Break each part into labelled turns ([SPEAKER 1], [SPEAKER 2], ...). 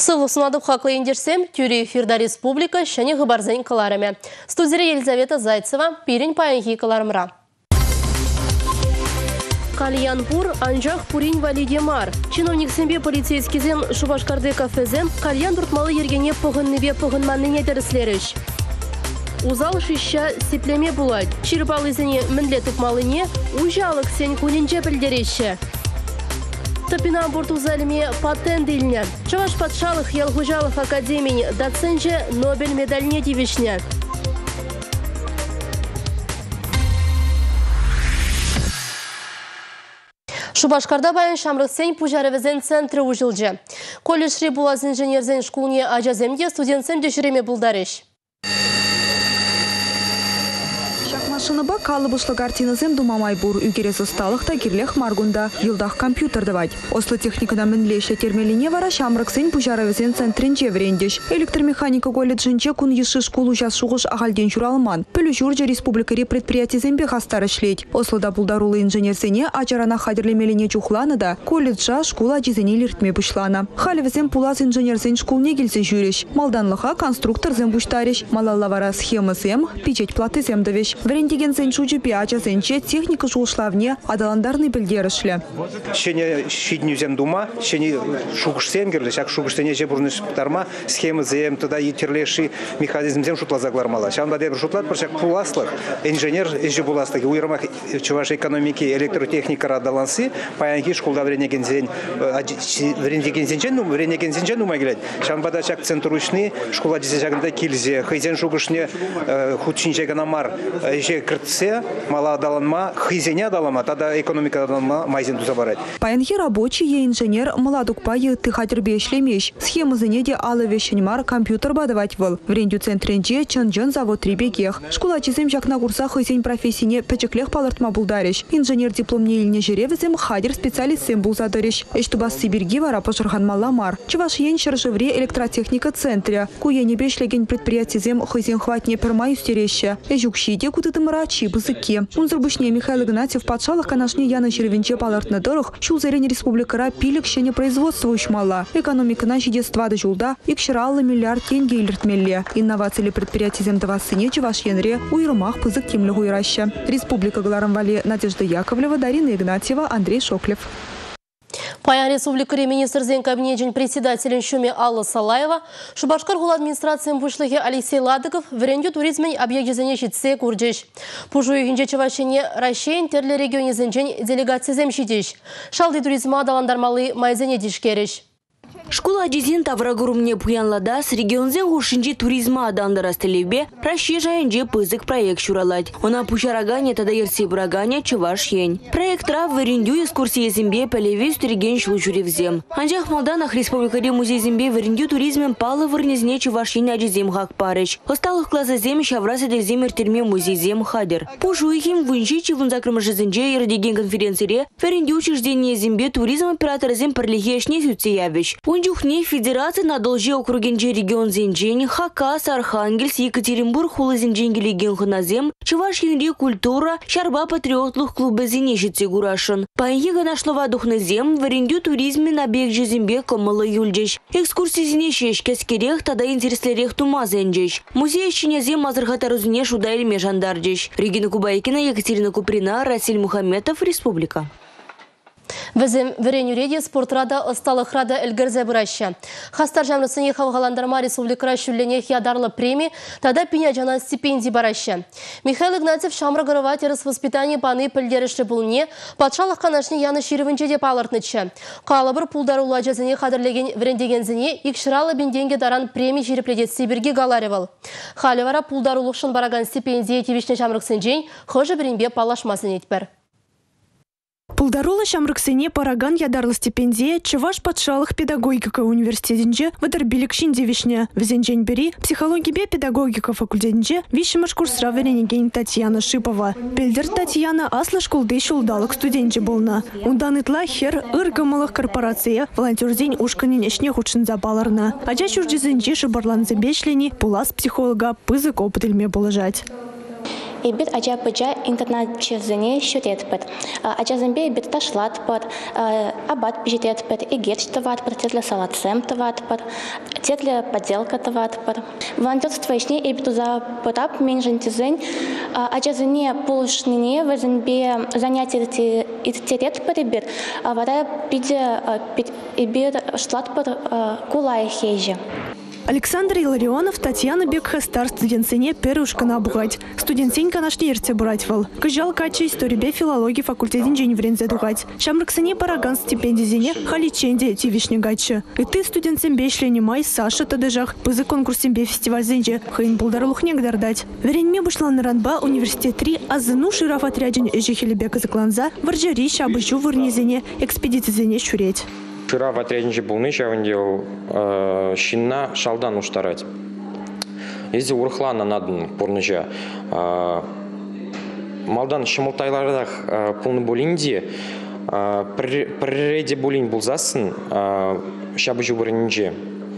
[SPEAKER 1] Сылу сунадып хақлы ендерсем, тюре эфирда республика шәне ғыбарзайн каларыме. Студия Елизавета Зайцева, пирин паянхи каларымра. Кальянпур, Анжах Пурин Валидемар. Чиновник сембе полицейскизем Шубашкарды кафезем кальян дуртмалы ергене погынныве погынманныне дәріслеріш. Узал шища сеплеме булать. Чирпалызыне мінле тупмалыне ужалық сен кунинче білдереші. Топинамбурт узалиме патент илне. Чаваш патшалық Ялгужалов академий доценче Нобель медальне дивишне. Шубашкарда баян шамрықсен пужарывезен центры ужылжы. Колледж булаз инженерзен шкулне ажаземде студентсен дешіреме булдарыш.
[SPEAKER 2] Машинaba kalıbışlı kartinizem dumamay bur ügerez ustalıqta giрлех маргунда yıldaq kompüter davать. Oslo техникадан мінлеше термелине вара шамрықсен пужаравезен центринче врендеш. Электромеханика колледжинче кун еші шкулу жас шуғыш ағалден жүралман. Пүлі жүрже республикари предприятизембе хастар ішлейд. Ослода бұлдарулы инженерсене ачарана хадерлемелине чухланы да колледжа шкула жезене лиртме бұшлана. Халивезен пулас инженерсен шкулне келсе жүреш. Малданлыға конструкторзен бұштареш. Малаллавара схемызем, печать платызем давеш. Врендеген сен шучепе ачасенче техника шулшлавне адаландарны білдерішлі.
[SPEAKER 3] Шене шиднюзем дума, шене шугышсем керлі, шак шугыштене же бұрны шыптарма, схемызем, туда етерлеші механизмзем шутлазаглармала. Шанда дебір шутлат, біршак пуласлық, инженер ежі буласлығы. Уйрымақ чуваш экономики, электротехникара адалансы, паянки шкулда врендеген зенчен дума келет. Шанбада шак центручны, шкула дезежагында килзе, хайзен шугышне худшинче ганамар, крытсе, мала адаланма, хайзене адалама, тада экономика адаланма майзен туза барать.
[SPEAKER 2] Паянхи рабочий инженер маладукпа ты хатербе шлемеш. Схема занятия алы вещенмар компьютер бадавать выл. Врендю центренче чанжан завод трибекех. Школа чизем жак на курсах хайзен профессине печеклех палартма булдариш. Инженер дипломне илне жеревезем хадер специалистсем булзадыриш. Эштубас Сибирги вара пожархан маламар. Чуваш ен шаржевре электротехника центре. Куене бешлеген предприятизем хайзен хватне пермаю стереще. Эжукшиде кутытым рачи бызыке. Унзрбышне Михаил Игнатьев патшалых канашне яна червенче палартна дорог. Шулзарен республикара пилик шене производства ушмала. Экономика на жидествада жулда икшираллы миллиард тенге илертмелле. Инновации предприятий земдавасыне чуваш янре уйрмах пызык темлі уйраща. Республика Галарамвали Надежда Яковлева, Дарина Игнатьева, Андрей Шоклев.
[SPEAKER 1] Паян республикари министрзен кабинетин председателен шуме Алла Салаева, Шубашкар гул администрациям вышлыхе Алексей Ладыков вренде туризмен объектизене шитсе курджеш. Пужую гинже чавашене Рашейн терле регионе зенчен делегациязем шитеш. Шалды туризма адаландармалы майзене дишкереш.
[SPEAKER 4] Школа дизин таврагурумне пуянлада с регионзен гушинжи туризма адандара стелебе Россия жайынже пызык проект шуралать. Она пушарагане тада ерси бурагане чуваш ень. Проект рав вырендю экскурсии зембе полеве стереген шлучуревзем. Анжах Молданах республикари музей зембе вырендю туризмен палы вырнезне чуваш ень аджизем хак парыч. Осталых класса зем шаврасы де земер терме музей зем хадер. Пушуихим вынчичи вунзакрымажызенже ердеген конференцире вырендю учреждение зембе туризм оператора зем парлихешне сюцеявич. Унджухне федерация на долже округенже регион зенжень, Хакас, Архангельск, Екатеринбург, Хулы-Зенжень регион ханазем, Чуваш янри культура, Шарба патриотлух клуба зенешицы гурашын. Паеньега нашлова духназем, варендю туризме на бег жезембе комалы юльджеш. Экскурсии зенешеш кескерех, тада интереслерех тума зенжеш. Музей щенязем мазархатарузне шудаэль межандарджеш. Регина Кубайкина, Екатерина Куприна, Расиль Мухамметов, Республика.
[SPEAKER 1] Візім віренюреде спортрада ысталықрада әлгірзе бұрайшы. Хастар жамрысыне хавғаландарма республикара шүллене ядарлы премии, тада пеня жанан стипендий барайшы. Михаил Игнатьев шамры ғырыватеріс воспитание паны пілдеріші бұлне, патшалық қанашны яны шерівінче деп алыртнычы. Қалыбыр пулдары улажазыне қадырлеген вірендегензіне икшыралы бенденге даран премии жерепледет Сибирги Галаревал. Халивара пулдары ұлықшын бараган стипендия тевишне жамрықсын жейн, хожы бірінбе палашмасын етпір.
[SPEAKER 5] Пулдарула шамрыксене параган ядарлы стипендия Чуваш патшалық педагогика университетінже вадарбилік шиндевишне. Візенжен бери психология педагогика факультетінже вишімаш курсра веренеген Татьяна Шипова. Пелдер Татьяна аслы школды шулдалық студентже болна. Ундан итла хер ыргамалық корпорация волонтерден ушканенешне худшын забаларна. Ажа чурджизенже шыбарланзы бешлени пулас психолога пызык опытылме болажать.
[SPEAKER 6] и бит ача пыча интернет чезене счетет пыт. Ача зембе бит ташлат пыт, абат пижетет пыт, и герч тават пыт, тетле салатсем тават пыт, тетле подделка тават пыт. Волонтерство ишне и бит уза пытап меньшин тезень, ача зене полушнине в зембе занятия тет пыт и бит, а вода пиде и бит шлат пыт кулай хейже.
[SPEAKER 5] Александр Илларионов, Татьяна Бекхастар студентсене перушкана бугать. Студентсень канашни ерте бурать вал. Кыжал качи историбе филологии факультетин жень врензе дугать. Шамрыксене параган стипендизене халиченде тивишне гачы. И ты студентсен бешлене май Саша тадыжах пызы конкурсембе фестиваль зенже хайн булдарлухне гдардать. Веренме бушлан ранба университет 3 азыну шираф отряден ежихелебек изыкланза варжари шабышу вырнезене экспедицизене шуреть.
[SPEAKER 7] Вчера в отряднике был нечего делал, щина шалдан уштарать. Если урхлана надо порнежа, малдан шималтайлардах полный болинди, приреди болин был засын, шабыжу варнинже.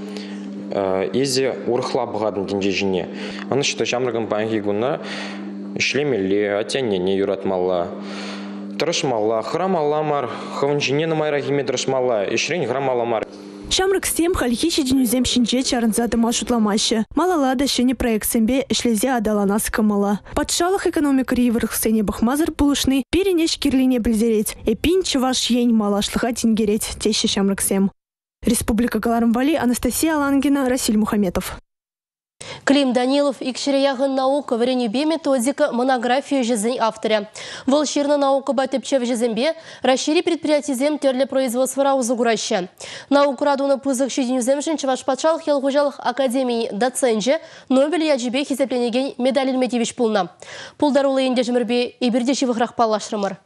[SPEAKER 7] Если урхла бгадн деньги жене, она что шамраган панги гуна шлемели, отяне не юрат мала. Трашмала, храмаламар, хаванжине на майрахиме трашмала, и шрень храмаламар.
[SPEAKER 5] Шамрак стем хальхичи денюзем шинче чарнзады маршрутламаще. Малалада шене проект сембе шлезе адалана скамала. Подшалах экономика риварх сене бахмазар булышный, перенеш кирлине близереть. Эпин чуваш ень малашлыха тингереть, тещи Шамрак сем. Республика Галармвали, Анастасия Лангина, Расиль Мухаметов.
[SPEAKER 1] Клим Данилов икшерияғын наука варенюбе методика монографию жезень авторя. Волширна наука байтепчев жезембе расшири предприятизем терле производства узугураща. Науку радуна пызық шеденюземшін чываш патшалық елғужалық академии доценже Нобель яджибе хизепленеген медаль Медевич пулна. Пулдарулы енде жмірбе и бердешевых палашрымыр.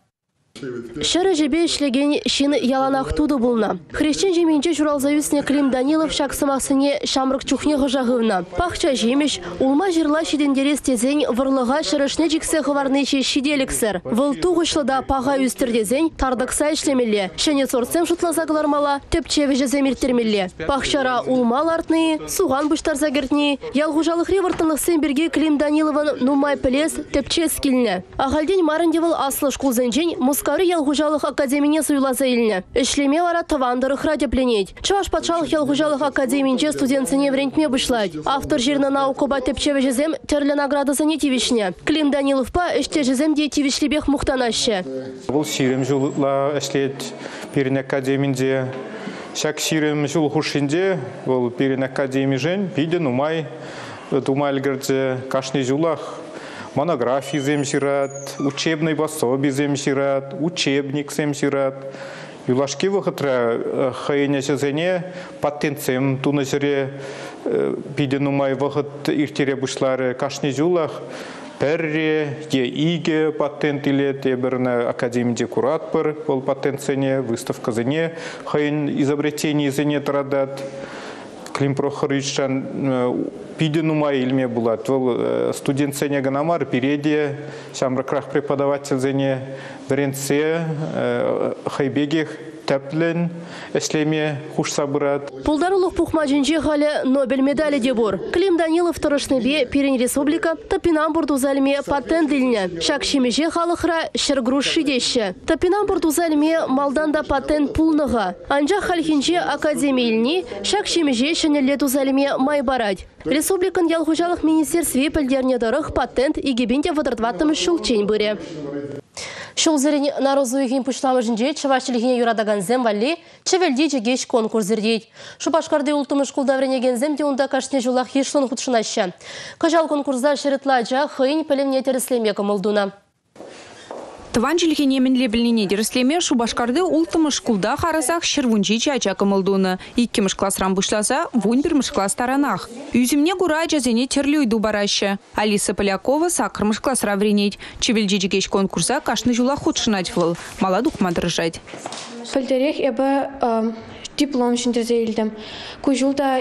[SPEAKER 1] Шары жебе ішлеген шин яланақ туды болна. Хрещен жеменче журалзаюсне Клим Данилов шақсымақсыне шамрық чухне ғыжағывна. Пақча жемеш, улма жирла шедендерес тезень варлыға шырышне жіксе ғыварнече шиделіксір. Вылту ғышлыда паға үстірдезень тардықса ішлемелі. Шене сорцем шутлазағылармала, төпчеві жеземіртермелі. Пақчара улмал артны, суған бұштар загертні. Ялғужалық ревартынық сен Клим Даниловын нумай пілес төпчес келіне. Ағалден марындевыл аслы шкулзенжен Мускары ялғужалық академине суйлаза еліне. Ішлеме вара тавандырық радепленет. Чаваш патшалық ялғужалық академинже студентсіне врентме бұшлайд. Автор жерна науку батепчеве жезем терлі наградасыне тивишне. Клим Данилов па іште жезем де тивишлебех мұқтанашы.
[SPEAKER 8] Бұл сирем жылла әшлет перін академинде. Шак сирем жыл хушинде, бұл перін академижен, пиден умай, думайлгерде кашны жыллах. Монографии земсират, учебный пособие земсират, учебник земсират. Юлашки выходра хайня сезене патентсем тунасере пиденумай выход иртере бушлары кашни жулах перре иге патент или теберна академии курат пер пол патентсене выставка зене хайн изобретение зене традат. Клим Прохорычан пиденумай илме булат. Студент сене ганамар переде, шамракрах преподаватель зене бренце хайбегих тәплен эшлеме хуш сабырат.
[SPEAKER 1] Пулдарулық пухмаджинже халі Нобель медали дебор. Клим Данилов тұрышныбе Перен Республика Топинамбурд узалме патент диліне. Шакшимеже халықра шыргруш шидеші. Топинамбурд узалме малданда патент пулныға. Анжа халхинже академийліне шакшимеже шынелет узалме майбарад. Республикан ялғужалық министерстве пілдерне дұрық патент егебенде вадырдваттым шулчен бұре. Шулзерин нарозуйгин пуштамыжынже чывашчылыгине юрадаган зем валли чевелди жегеш конкурс зердейд. Шупашкарды ултымыш кулдавренеген земде унда кашне жулах ешлон худшынаща. Кажал конкурсда шеретладжа хыйн пелемне тереслеме кымылдуна.
[SPEAKER 9] Тыванчылыхи неменле біліне дереслеме Шубашкарды ултымыш кулда харасах шырвунжи чача кымылдуны. Иккіміш классран бұшласа, вун бірміш класс таранах. Үзімне гура жазене терлю иду бараща. Алиса Полякова сакрмыш классра вренеть. Чевелджи жегеш конкурса кашны жула худшынать выл. Маладук мадрыжать.
[SPEAKER 10] Пөлдерек эбі диплом үшін терзейлдім. Күжулда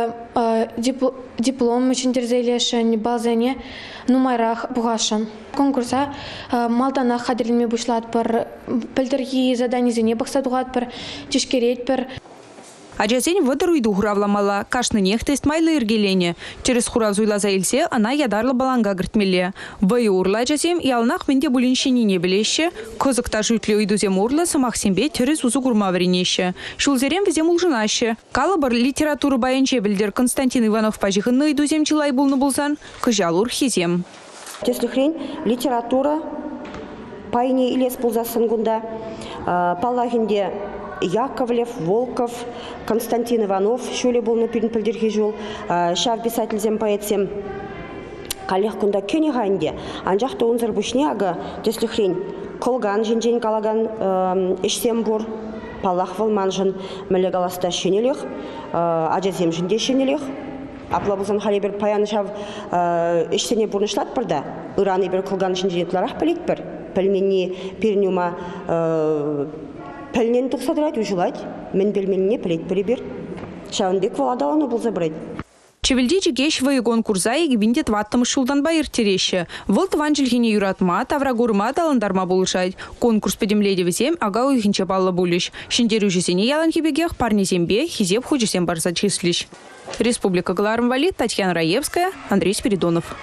[SPEAKER 10] эбі диплом үшін терзейлешін балзене нумайрақ бұғашын. Конкурса малтана қадірліме бұшлат бір пөлдергі заданизене бақсадуғат бір, тешкерет бір.
[SPEAKER 9] Ажазень выдыр уйду хуравламала. Кашны нех тест майлы иргелене. Через хурав зуйлаза илсе, она ядарлы баланга гыртмеле. Вай урла ажазем, ялнах менде булиншини не білеші. Козықта жүйтлі уйдузем урлы самах сембе терес узу гурма вренеші. Шулзерем візем улжынашы. Калабыр литературу байынче білдер Константин Иванов пажихынны уйдузем чилай булны булсан, кыжалур хизем.
[SPEAKER 11] Если хрень, литература, пайни илес пулзасын гунда, Палагинде Яковлев, Волков, Константин Иванов, шуле был на пильдерхи жул, шав писательзем поэтсем, калех кунда кёне ганде, анжахта унзар бушне ага, если хрень, колган жинжен калаган ишсембур, Палах волманжын мелегаласта шенелех, ажазем жинде шенелех, Аплабузан халибер паян шав ишсене бурнышлат барда, Иран ибер колган жинжен тларах палит бір, пельмени пернюма пельнен тухсадрать ужелать, мен пельменне плеть прибер. Шаунбек владалану был забрать.
[SPEAKER 9] Чевельдичи геш вайгон курзай гибинде тваттым шулдан байыр тереше. Волт ванжельхине юратма, таврагурма таландарма булышать. Конкурс подемледе везем, ага уйхинче балла булыш. Шиндерю жесене ялан хибегех парнезембе, хизеп худжесем барза числищ. Республика Галармвали, Татьяна Раевская, Андрей Спиридонов.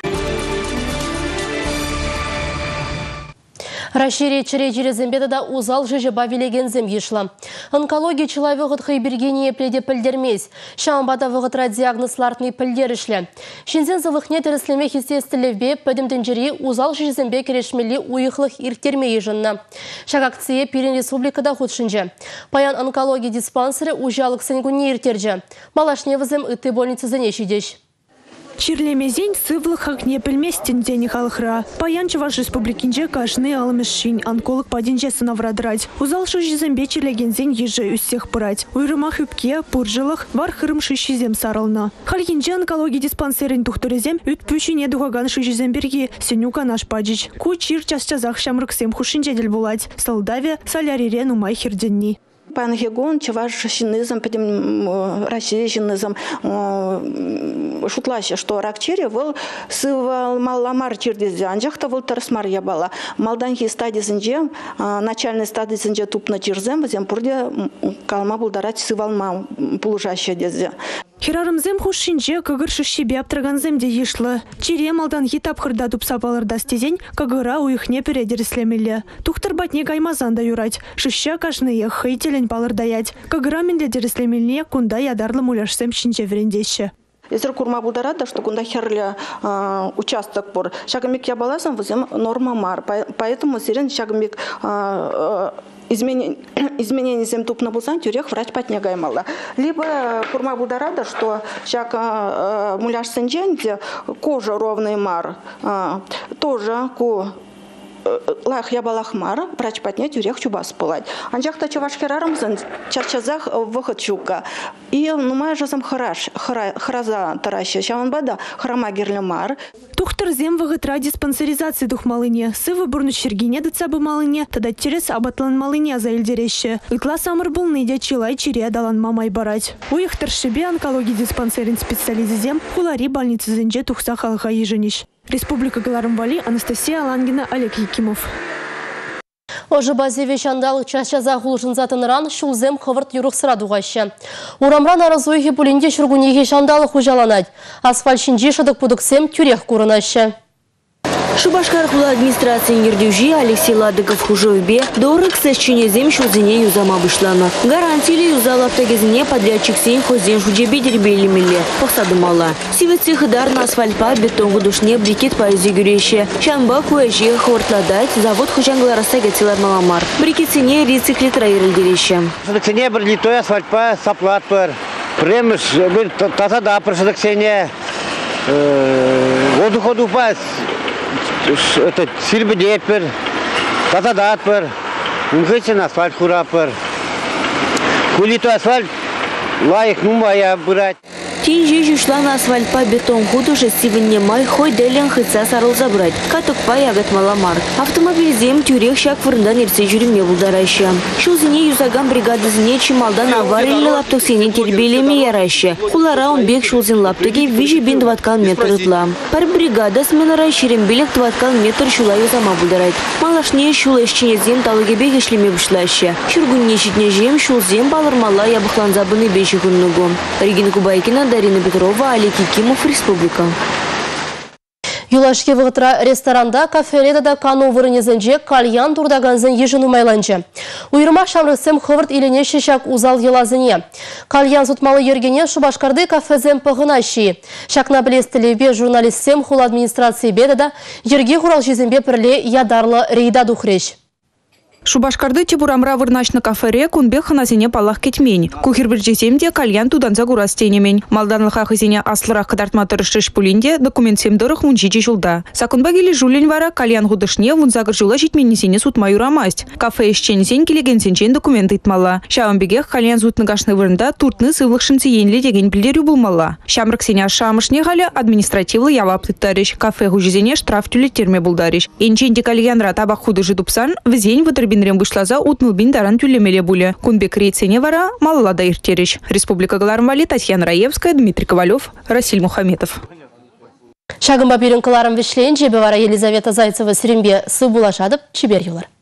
[SPEAKER 1] Расшире черечере зембедада узал жеже бавилеген зем ешла. Онкология человек хайбергение пледе пельдермес. Шамбада вғытра диагнозлартный пельдер ишле. Шинзен завыхне тереслеме естествелевбе пөдімденжери узал жеже зембе керешмели уйықлық иртерме ежінна. Шагакция Пирин республикада худшынже. Паян онкология диспансеры ужалық сенгуне иртерже. Малашне візем ыты больницы занешидеш.
[SPEAKER 5] Чирлемезень сывлых огне пельместен день халхра. Паянчы ваш республикинже кашны алымешшин онколог падинже сынаврадрать. Узалшы жезембе чилегензень ежи үссех пырать. Уйрымах үпке, пуржилых, вар хырым шишизем сарылна. Хальгинже онкология диспансерин тухтурезем үт пүшине дугаган шишиземберги сенюка наш паджич. Ку чир час-часах шамрыксем хушинже дел булать. Солдаве солярире нумай хирденни.
[SPEAKER 12] Пангегон, чеваш шинизм, потом Россия шинизм, шутлаще, что рак черри был сывал маламар чердезе, анжахта был тарасмар ябала. Малданхи стадии зинже, начальной стадии зинже тупна черзем, зем пурде калма был дарать сывал мал полужаще дезе.
[SPEAKER 5] Хирарымзем хушинже кагыршы шибе аптырганзем де ешлы. Чире малданхи тапхырда тупсапалырда стезень, кагыра уйхне передерслемелі. Тухтыр батне гаймазанда юрать, шища кажные хейтелен палырдаять. Кагыра менде дерслемеліне кунда ядарлы муляшсем шинже врендеші.
[SPEAKER 12] Изер курма бударада, что кунда херля участок пор. Шагамик я балазам возем норма мар, поэтому сирен шагамик изменение зем туп на бузан тюрех врач патня гаймала. Либо курма бударада, что шаг муляш сендженде кожа ровный мар, тоже ку лах я балахмара, врач патня тюрех чубас пылать. Анжахта чуваш херарымзан чарчазах выход чука. И нумай жазам хараза тараща. Шаван бада храма герлемар.
[SPEAKER 5] Тухтар зем вғытра диспансеризации дух малыне. Сывы бурну чергине дыцабы малыне, тада терес абатлан малыне за эльдереще. Итла самыр был нейдя чилай чире адалан мамай барать. Уйхтар шибе онкологии диспансерин специализизем, хулари больницы зенже тухса халха ежениш. Республика Галармвали, Анастасия Алангина, Олег Якимов.
[SPEAKER 1] Ожы базеве шандалық чашчаза ғулшынзатыныран шулзем қывырт юрық sıra дуғашы. Урамран аразуйхи пулинде шүргунеге шандалық ұжаланад. Асфальт шинже шадық пудықсем тюрех курынашы.
[SPEAKER 4] Шубашкар-Хула администрацияның ердеужи Алексей Ладыков хужойбе дорог сәшченезем шулзене юзама вышлана. Гарантили юзал автогезіне подрядчик сен хозен шуджебе дербелемеле. Пақсадымала. Сиветсе хыдар на асфальтпа бетонғы душне брикет пайызы күреше. Шанба куэжи хортладать завод хужанглара сагетилар маламар. Брикетсене рециклитра ерілдереші.
[SPEAKER 13] Шадықсене бір литой асфальтпа саплат бір. Премыш бір тазада пыршадықсене воду пас. Это сильбедепер, тазадатпер, унгычен асфальт хурапер. Кулито асфальт лайк нумая брать.
[SPEAKER 4] Тинже жушлан асфальтпа бетон худу жестивенне май хой делен хыца сарыл забрать. Катукпа ягат маламар. Автомобиль зем тюрех шак вырындан ерсе жүремне булдараща. Шулзине юзаган бригады зине чималдан аварили лаптық сене тербелеме яраща. Хулара он бег шулзин лаптыге вижи бин 20 метр ытла. Пар бригада сменара шерембелек 20 метр шула юзама булдарать. Малашне шула ишчене зем талыге бег ишлеме бушлаща. Шургунне щитне жем шулзем балырмала ябыхлан забыны беші күннугу. Регина Кубайкина, Дарина Петрова, Олег Кимов, Республика.
[SPEAKER 1] Юлашке вғытра ресторанда, кафеледада кану вырынезінже кальян турдаганзын ежіну майланчы. Уйырма шамрысым хывырт илене шешак узал елазыне. Кальян зутмалы ергене Шубашкарды кафезем пығына ши. Шакна білестілебе журналистсем хул администрации бедада ерге хурал жезімбе пірле ядарлы рейда духреш.
[SPEAKER 9] Шубашкарды тибурамра вырначны кафере кунбе ханазине палах кетмень. Кухирбір жеземде кальян туданза гурас тенемен. Малданлыха хызине аслырах кадартма тырышыш пулинде документ семдырых мунчичи жулда. Сакунбагели жулень вара кальян худышне вунзагыр жула житменнесене сутма юрамасть. Кафе ишченесен келегенсенчен документ итмала. Шауамбегех кальян зутныгашны вырында туртны сывлықшынцы енле деген білдерю булмала. Шамрыксене шамышне галя административлы явап тыттарыш. Кафе хужизене штраф тюлеттерме булдарыш. Энченде кальянра табак худыжы дупсан візень вытырбин вышлаза утнылбин даран тюлемеле буле. Кунбек рейцене вара малалада иртереш. Республика Галармвали, Татьяна Раевская, Дмитрий Ковалев, Расиль Мухаметов.
[SPEAKER 1] Шагымба берін кыларым вишлейін жебе вара Елизавета Зайцева сірімбе сы булашадып чебер юлар.